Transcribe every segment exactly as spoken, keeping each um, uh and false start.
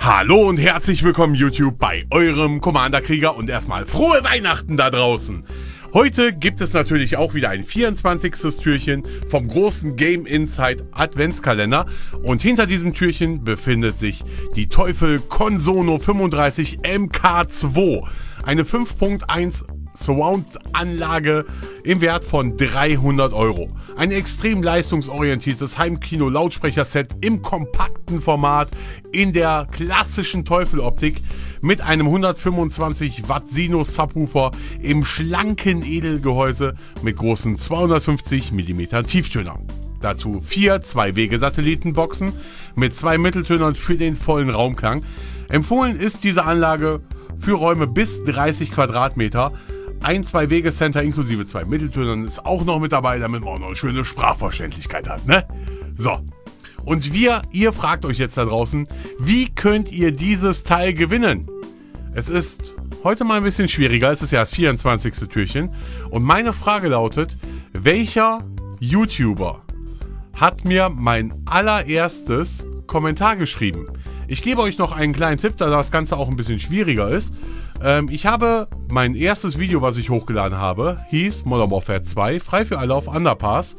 Hallo und herzlich willkommen YouTube bei eurem Commander Krieger und erstmal frohe Weihnachten da draußen. Heute gibt es natürlich auch wieder ein vierundzwanzigstes Türchen vom großen Game Insight Adventskalender und hinter diesem Türchen befindet sich die Teufel Consono fünfunddreißig M K zwei, eine fünf Punkt eins Surround-Anlage im Wert von dreihundert Euro. Ein extrem leistungsorientiertes Heimkino-Lautsprecherset im kompakten Format in der klassischen Teufel-Optik mit einem hundertfünfundzwanzig Watt Sinus-Subwoofer im schlanken Edelgehäuse mit großen zweihundertfünfzig Millimeter Tieftönern. Dazu vier Zwei-Wege-Satellitenboxen mit zwei Mitteltönern für den vollen Raumklang. Empfohlen ist diese Anlage für Räume bis dreißig Quadratmeter. Ein Zwei-Wege-Center inklusive zwei Mitteltönern ist auch noch mit dabei, damit man auch noch eine schöne Sprachverständlichkeit hat, ne? So. Und wir, ihr fragt euch jetzt da draußen, wie könnt ihr dieses Teil gewinnen? Es ist heute mal ein bisschen schwieriger, es ist ja das vierundzwanzigste Türchen. Und meine Frage lautet, welcher YouTuber hat mir mein allererstes Kommentar geschrieben? Ich gebe euch noch einen kleinen Tipp, da das Ganze auch ein bisschen schwieriger ist. Ähm, ich habe mein erstes Video, was ich hochgeladen habe, hieß Modern Warfare zwei, frei für alle auf Underpass.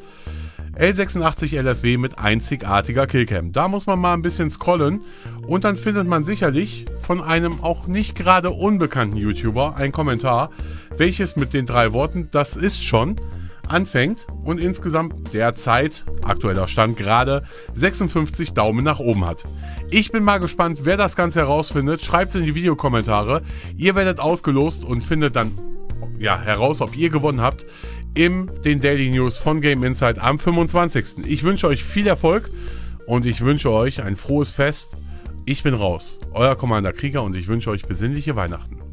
L sechsundachtzig L S W mit einzigartiger Killcam. Da muss man mal ein bisschen scrollen und dann findet man sicherlich von einem auch nicht gerade unbekannten YouTuber ein Kommentar, welches mit den drei Worten "das ist schon" anfängt und insgesamt derzeit, aktueller Stand gerade, sechsundfünfzig Daumen nach oben hat. Ich bin mal gespannt, wer das Ganze herausfindet. Schreibt es in die Videokommentare. Ihr werdet ausgelost und findet dann ja, heraus, ob ihr gewonnen habt, in den Daily News von Game Insight am fünfundzwanzigsten Ich wünsche euch viel Erfolg und ich wünsche euch ein frohes Fest. Ich bin raus, euer Commander Krieger, und ich wünsche euch besinnliche Weihnachten.